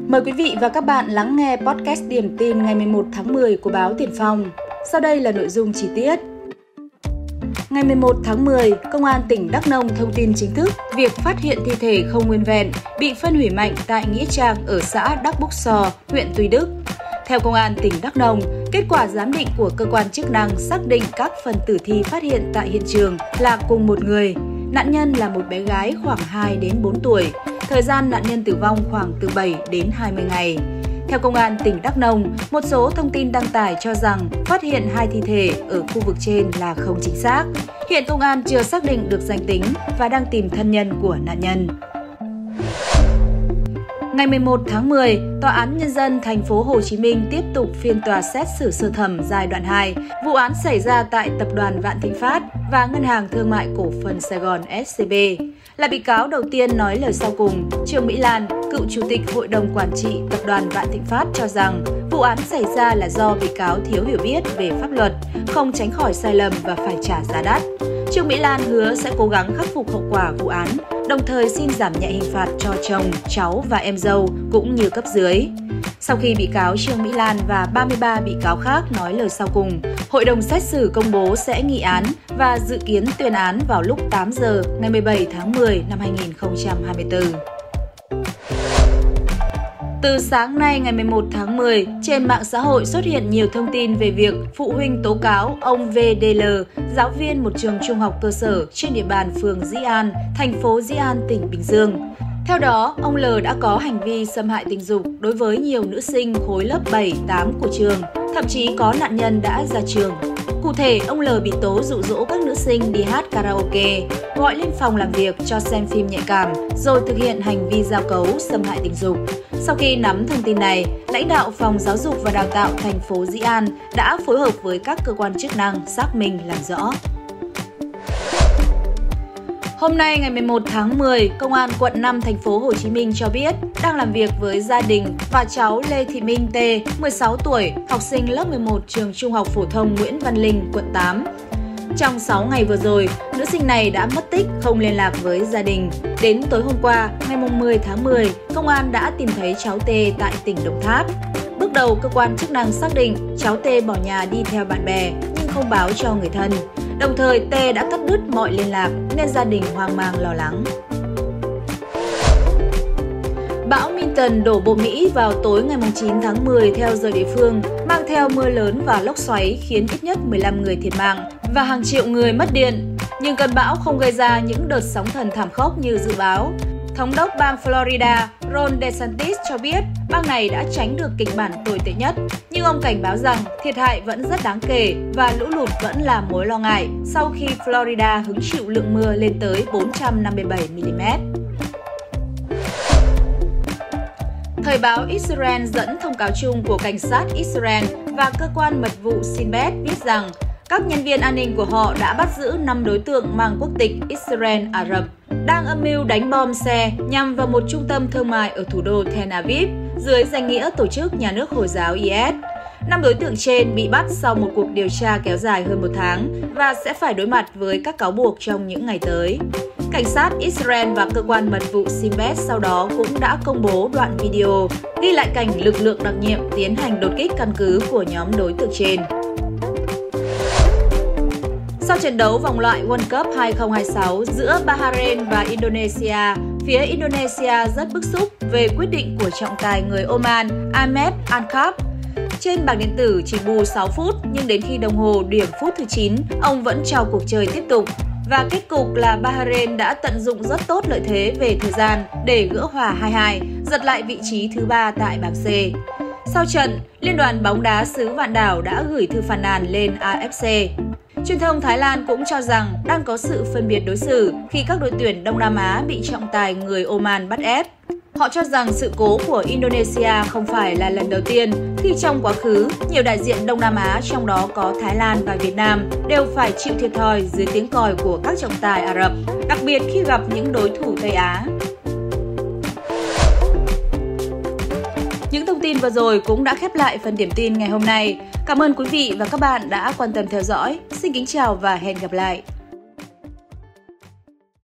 Mời quý vị và các bạn lắng nghe podcast điểm tin ngày 11 tháng 10 của báo Tiền Phong. Sau đây là nội dung chi tiết. Ngày 11 tháng 10, Công an tỉnh Đắk Nông thông tin chính thức việc phát hiện thi thể không nguyên vẹn bị phân hủy mạnh tại nghĩa trang ở xã Đắk Búc So, huyện Tuy Đức. Theo Công an tỉnh Đắk Nông, kết quả giám định của cơ quan chức năng xác định các phần tử thi phát hiện tại hiện trường là cùng một người. Nạn nhân là một bé gái khoảng 2 đến 4 tuổi. Thời gian nạn nhân tử vong khoảng từ 7 đến 20 ngày. Theo Công an tỉnh Đắk Nông, một số thông tin đăng tải cho rằng phát hiện 2 thi thể ở khu vực trên là không chính xác. Hiện công an chưa xác định được danh tính và đang tìm thân nhân của nạn nhân. Ngày 11 tháng 10, Tòa án Nhân dân thành phố Hồ Chí Minh tiếp tục phiên tòa xét xử sơ thẩm giai đoạn 2, vụ án xảy ra tại Tập đoàn Vạn Thịnh Phát và Ngân hàng Thương mại Cổ phần Sài Gòn SCB. Là bị cáo đầu tiên nói lời sau cùng, Trương Mỹ Lan, cựu Chủ tịch Hội đồng Quản trị Tập đoàn Vạn Thịnh Phát cho rằng vụ án xảy ra là do bị cáo thiếu hiểu biết về pháp luật, không tránh khỏi sai lầm và phải trả giá đắt. Trương Mỹ Lan hứa sẽ cố gắng khắc phục hậu quả vụ án, đồng thời xin giảm nhẹ hình phạt cho chồng, cháu và em dâu cũng như cấp dưới. Sau khi bị cáo Trương Mỹ Lan và 33 bị cáo khác nói lời sau cùng, Hội đồng xét xử công bố sẽ nghị án và dự kiến tuyên án vào lúc 8 giờ ngày 17 tháng 10 năm 2024. Từ sáng nay ngày 11 tháng 10, trên mạng xã hội xuất hiện nhiều thông tin về việc phụ huynh tố cáo ông VDL, giáo viên một trường trung học cơ sở trên địa bàn phường Dĩ An, thành phố Dĩ An, tỉnh Bình Dương. Theo đó, ông L đã có hành vi xâm hại tình dục đối với nhiều nữ sinh khối lớp 7, 8 của trường, thậm chí có nạn nhân đã ra trường. Cụ thể, ông L bị tố dụ dỗ các nữ sinh đi hát karaoke, gọi lên phòng làm việc cho xem phim nhạy cảm, rồi thực hiện hành vi giao cấu xâm hại tình dục. Sau khi nắm thông tin này, lãnh đạo Phòng Giáo dục và Đào tạo thành phố Dĩ An đã phối hợp với các cơ quan chức năng xác minh làm rõ. Hôm nay ngày 11 tháng 10, Công an quận 5 thành phố Hồ Chí Minh cho biết đang làm việc với gia đình và cháu Lê Thị Minh T, 16 tuổi, học sinh lớp 11 trường Trung học phổ thông Nguyễn Văn Linh, quận 8. Trong 6 ngày vừa rồi, nữ sinh này đã mất tích, không liên lạc với gia đình. Đến tối hôm qua, ngày 10 tháng 10, Công an đã tìm thấy cháu T tại tỉnh Đồng Tháp. Bước đầu, cơ quan chức năng xác định cháu T bỏ nhà đi theo bạn bè nhưng không báo cho người thân. Đồng thời, T đã cắt đứt mọi liên lạc nên gia đình hoang mang lo lắng. Bão Milton đổ bộ Mỹ vào tối ngày 9 tháng 10 theo giờ địa phương, mang theo mưa lớn và lốc xoáy khiến ít nhất 15 người thiệt mạng và hàng triệu người mất điện. Nhưng cơn bão không gây ra những đợt sóng thần thảm khốc như dự báo. Thống đốc bang Florida Ron DeSantis cho biết bang này đã tránh được kịch bản tồi tệ nhất, nhưng ông cảnh báo rằng thiệt hại vẫn rất đáng kể và lũ lụt vẫn là mối lo ngại sau khi Florida hứng chịu lượng mưa lên tới 457 mm. Thời báo Israel dẫn thông cáo chung của cảnh sát Israel và cơ quan mật vụ Shin Bet viết rằng các nhân viên an ninh của họ đã bắt giữ 5 đối tượng mang quốc tịch Israel Ả Rập đang âm mưu đánh bom xe nhằm vào một trung tâm thương mại ở thủ đô Tel Aviv dưới danh nghĩa tổ chức nhà nước Hồi giáo IS. 5 đối tượng trên bị bắt sau một cuộc điều tra kéo dài hơn 1 tháng và sẽ phải đối mặt với các cáo buộc trong những ngày tới. Cảnh sát Israel và cơ quan mật vụ Shin Bet sau đó cũng đã công bố đoạn video ghi lại cảnh lực lượng đặc nhiệm tiến hành đột kích căn cứ của nhóm đối tượng trên. Sau trận đấu vòng loại World Cup 2026 giữa Bahrain và Indonesia, phía Indonesia rất bức xúc về quyết định của trọng tài người Oman Ahmed Al-Khaif. Trên bảng điện tử chỉ bù 6 phút nhưng đến khi đồng hồ điểm phút thứ 9, ông vẫn cho cuộc chơi tiếp tục. Và kết cục là Bahrain đã tận dụng rất tốt lợi thế về thời gian để gỡ hòa 2-2, giật lại vị trí thứ 3 tại bảng C. Sau trận, Liên đoàn bóng đá xứ Vạn Đảo đã gửi thư phàn nàn lên AFC. Truyền thông Thái Lan cũng cho rằng đang có sự phân biệt đối xử khi các đội tuyển Đông Nam Á bị trọng tài người Oman bắt ép. Họ cho rằng sự cố của Indonesia không phải là lần đầu tiên khi trong quá khứ, nhiều đại diện Đông Nam Á trong đó có Thái Lan và Việt Nam đều phải chịu thiệt thòi dưới tiếng còi của các trọng tài Ả Rập, đặc biệt khi gặp những đối thủ Tây Á. Những thông tin vừa rồi cũng đã khép lại phần điểm tin ngày hôm nay. Cảm ơn quý vị và các bạn đã quan tâm theo dõi. Xin kính chào và hẹn gặp lại!